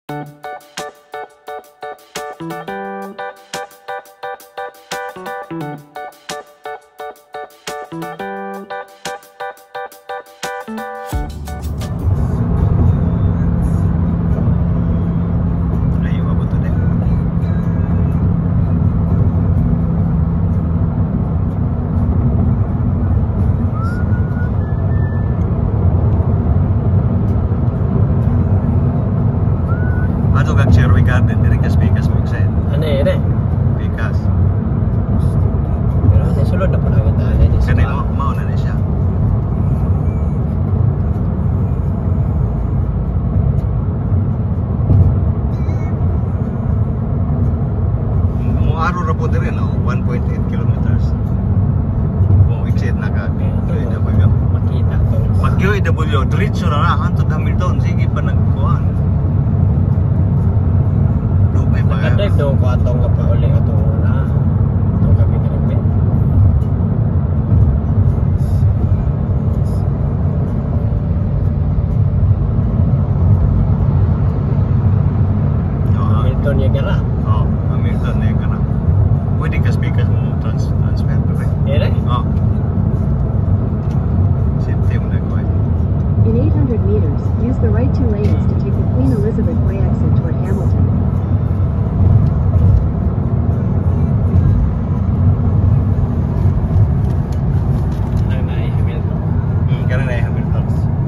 QEW, diretso na hantod Hamilton, sige pa nagkuhan. Lupay pa. Nakadrive daw ko atong kapauli atong una. Atong kami drive. Hamilton Niagara. Oh, Hamilton Niagara. Pwede ka speakers mo transfer pa rin. Ere? Oh. In 800 meters, use the right 2 lanes to take the Queen Elizabeth Way exit toward Hamilton. Karena Hamilton.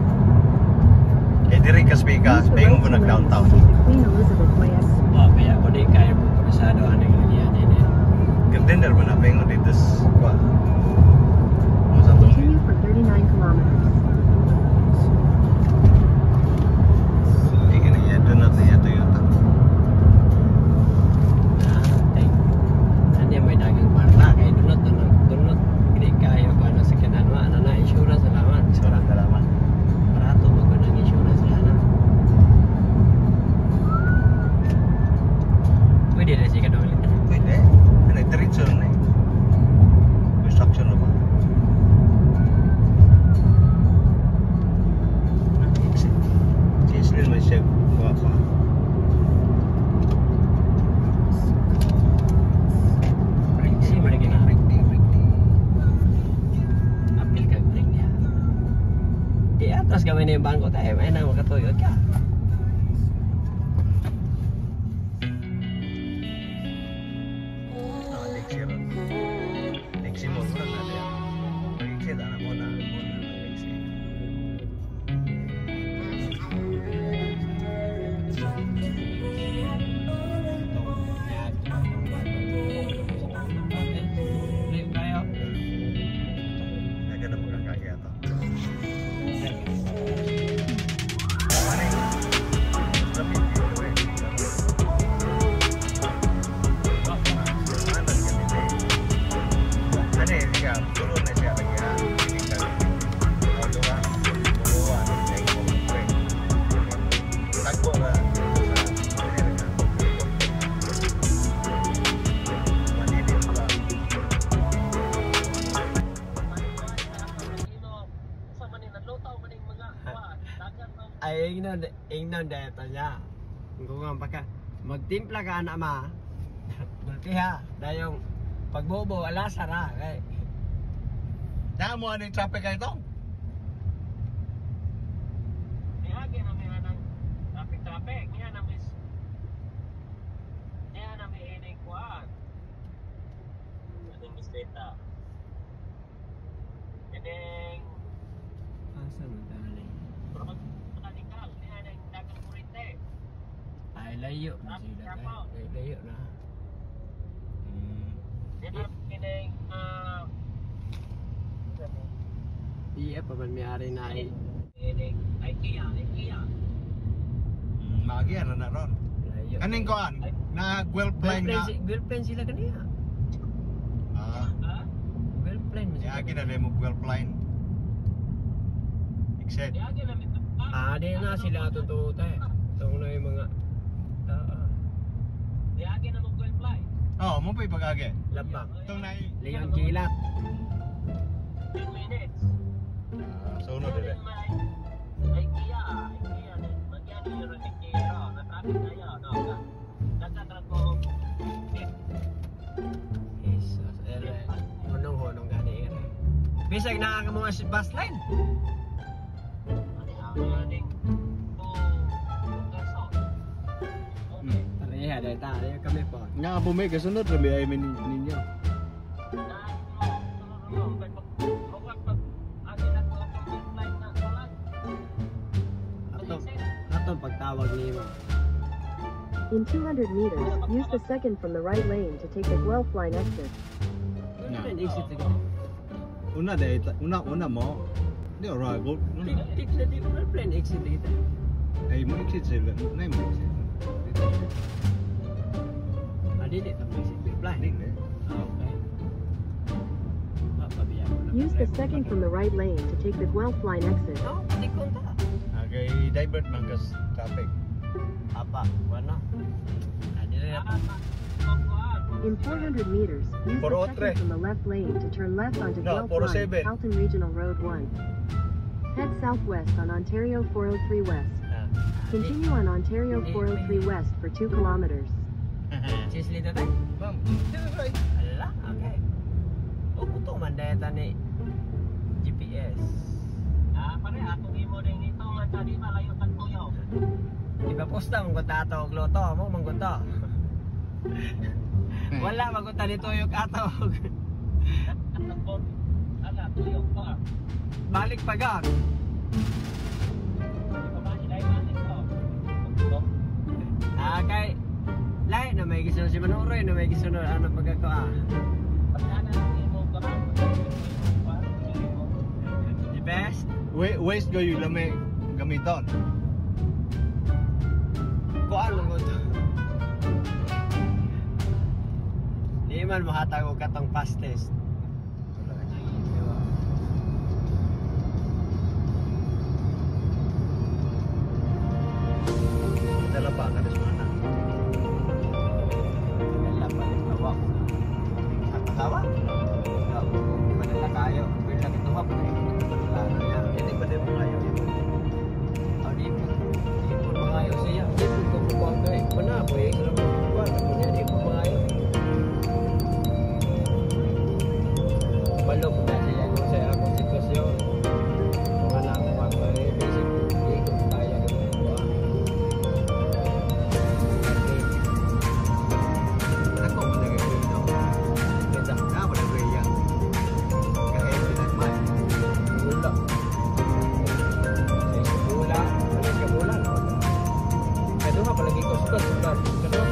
Diri ka speakers, pengen ko nag-downtown. Queen Elizabeth Way exit. Oh, kaya ko di kaya po kabisado ano yung nangyari din. Contender mo na, pengen dito sa kwa. Continue for 39 kilometers. Tapos gawin na yung bangko tayo, may na makatuyod ka. Lexi mo na yan. Mag-exit, anak mo na. Ay, ingnon dito niya. Kung nga baka magtimpla ka anak ma. Bultiha, dayong pagbobo ala sara kay. Damo ano yung traffic kayo ito? Nihagi na may anang traffic. Niya na may ining kuhaan. Ating mistreta. Ining asa man dali. Ay layo na sila kay. Layo na. Dito kining iya pa man may-ari na ay IKEA. Magi ano na ron. Kaning kuan na Gwelplane na. Gwelplane sila kaniya. Gwelplane mo sila. Yagi na mo Gwelplane. Exit. Di na sila totoo tayo. Itong na yung mga Diagi na mo Gwelplane. Oo, mo pa ipag-agi. Labang. Itong na Leon Kilat. 10 minutes. Sunod din. IKEA. Nagyan yun ang IKEA. akin tayo, no? Nagtatransform. Jesus, hunong-hunong gani ere. Bisag na ka mga bus line. Tariha dahil tayo kami po. Nga po may kasunod rabi ay ninyo. Atong pagtawag ni mo. In 200 meters, use the second from the right lane to take the Guelph line exit. Una dahil, una mo. Di ora go. Di mo plan exit dito. Ay mo exit sila. Nay mo exit. Adi di ta exit plan. Hindi. Okay. Use the second from the right lane to take the Guelph line exit. No, di ko ta. Agay divert man kas traffic. Apa? Wala. Adi rin. In 400 meters, use the 403. second from the left lane to turn left onto No, Guelph Line, 407. Halton Regional Road 1. Head southwest on Ontario 403 West. Continue on Ontario 403 West for 2 kilometers. Sisli ta tayo? Ma'am, right. Ala, okay. O kuto man dahil ni GPS. Pare, atong imo rin ito, tadi malayo kan tuyo. Di ba posta mong atog loto mo mangguto. Wala magunta dito yung atog. Ala, tuyo pa. Balik pagar. Kay lahi na may gisunod si Manuroy na may gisunod ano pagkako The best. Waste go yung lamay gamiton. Kuan mo to. Di man mahatag og katong fast test. Dala pa ka mana. Wala pa rin tawag. At tawag? Madala kayo. Wala ka tuwag. Hindi ba din mga yun? Di po mangayo siya. Di po kumukha ko eh. Pana po eh. Di po mangayo. Balok na siya kung sa akong sitwasyon. Kung anak ko pa eh. Basic hindi ko kaya ng mga. Ako mo nag-agree no? Ganda ka mo nag-agree yan. Kahit pinagman. Wala. Sa bulan. Wala sa bulan. Kaya nga palagi ko sukat. Kaya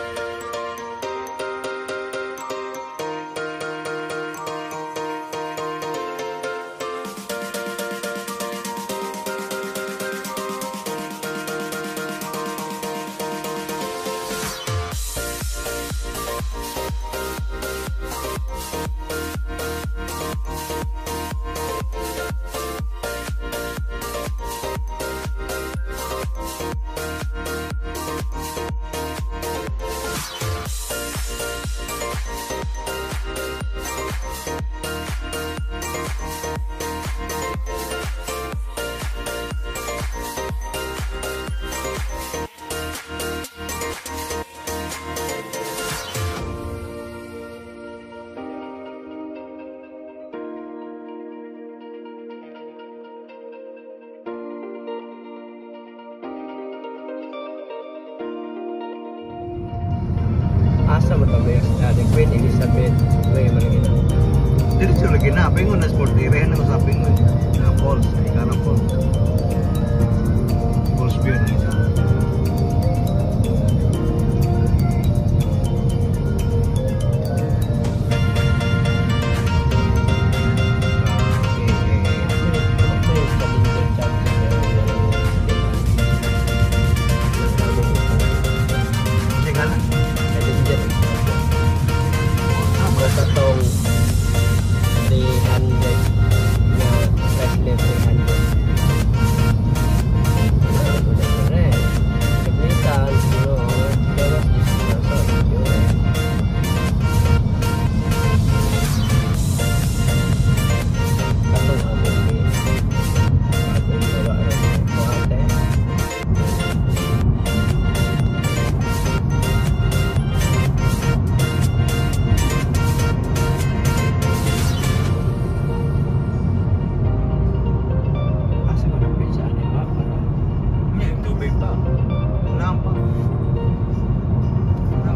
asa mo tabi the Queen Elizabeth way malagi na. Dili siya lagi na. Pingon na sport area na usapin mo. Na falls. Ika na falls. Falls view na isa.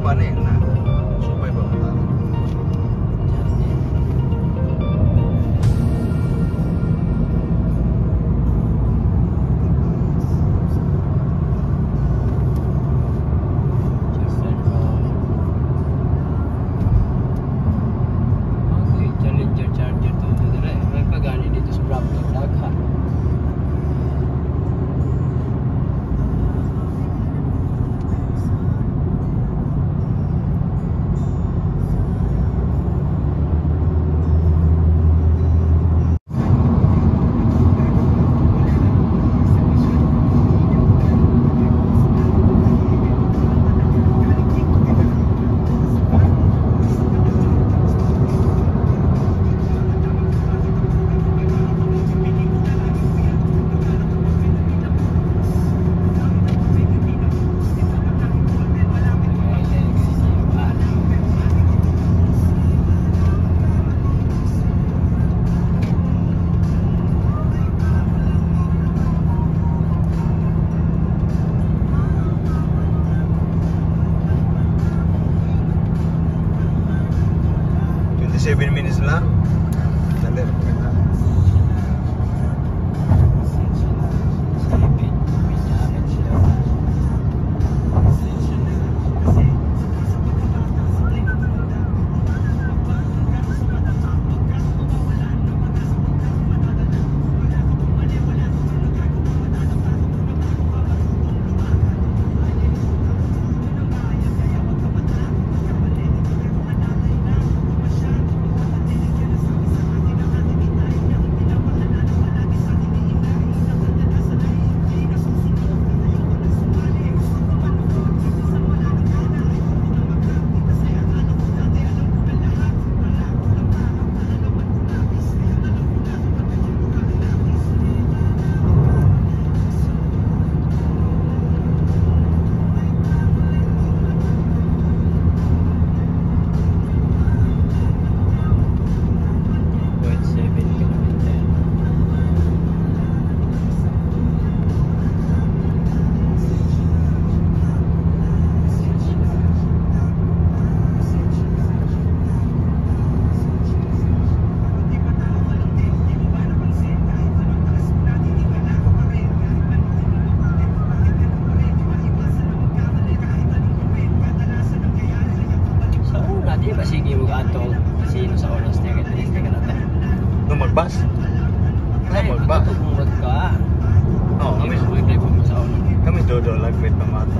paano yun na supay ba ba? Challenger charger to dire. May pagani dito sa Brabant Dagha. Minutes lang. Dali. Sige mo ato sino sa oras niya kaya natin. Nung magbas? Ay, magbas? magkatugmurag ka. Oo, kami drive mo sa oras. kami dodo lagwit na mata.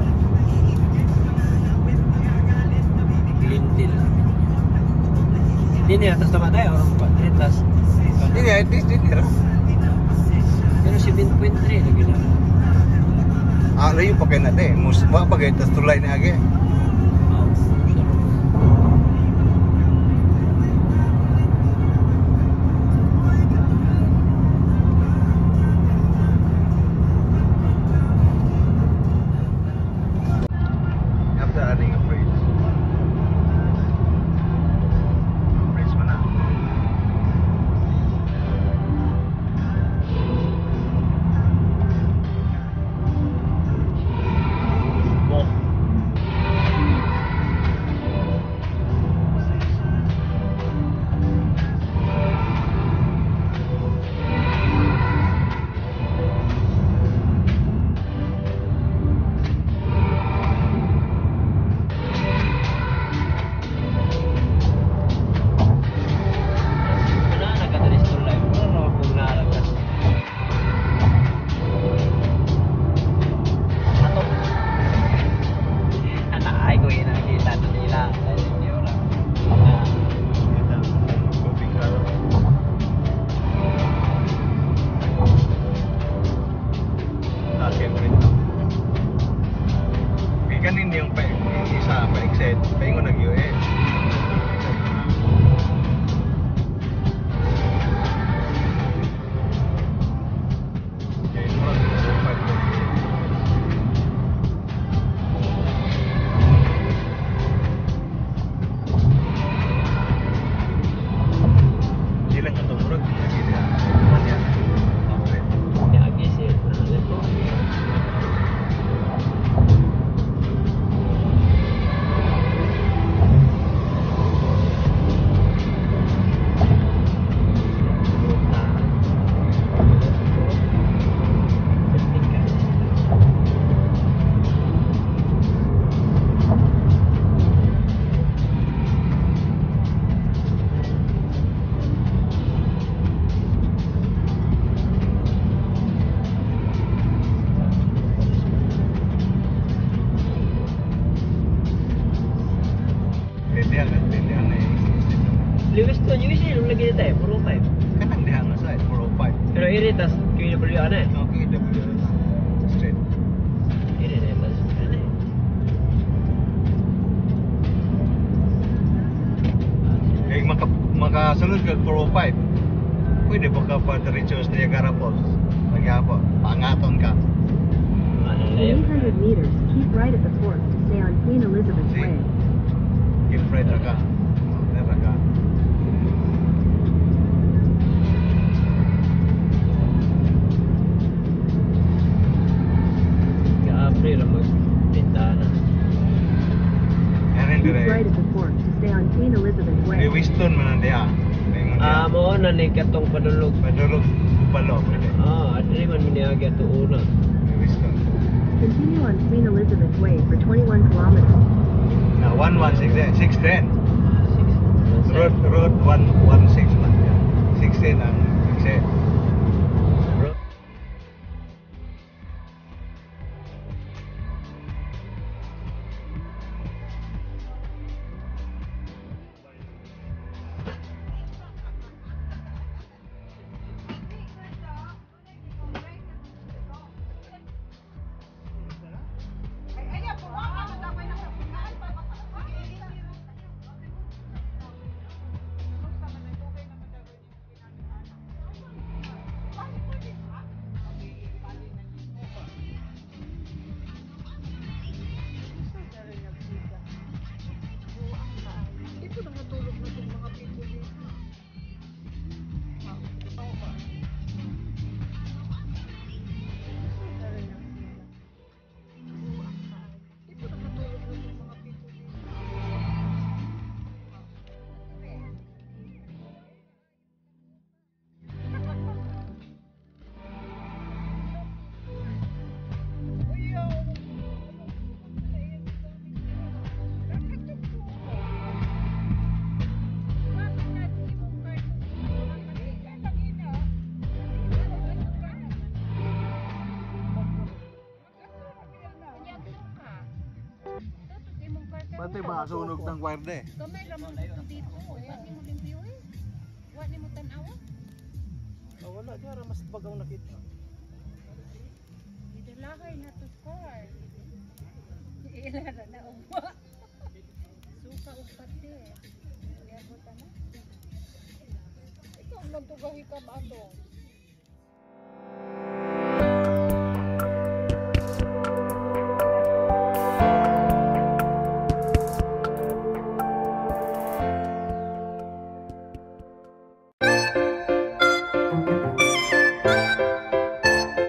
Lintil. Hindi niya, tapos namatay, orang pa. Tapos, Hindi, at least hindi rin. pero 7.3 lagi na. Layo pa kayo natin. Musba pa kayo, tas tulay na agi. After adding a bridge. Bridge mo na. Kanin yung isa pa-exit, paingon nag-US. Dia kan dia na Livingston yung isi nung lagi tayo, puro 5. kanang dia na sa 405. Pero iri tas QEW ano eh. Okay, QEW na straight. Iri na tas ano eh. Kaya makasunod ka 405. Pwede ba ka pa diretso sa Niagara Falls? Lagi apa? Pangaton ka. Ano na In yun? 800 meters, keep right at the fork to stay on Queen Elizabeth See? Way. Get right na ka. Tera ka. Ka-apre lang magbintana. Yan rin Keep dire. right at the fork to stay on Queen Elizabeth Di Way. Winston man dia. Ah, mo na ni katong padulog. Madurog Bupalo. Pwede. Ah, adri man miniagi ato una. Di Winston. Continue on Queen Elizabeth Way for 21 kilometers. Na 116 610. Ah, 6. Road 116 man. 16 ang exit. Road. Pati ba sunog ng kwarde? Kamay ramon ko dito. Wa ni mo limpyo eh. Wa ni mo tan-awa. Wala diya mas bagaw nakita. Dito lahay na to score. Ila na uwa. Suka ug pati. Kaya ko tanong. Ikaw man to gahi ka ba to?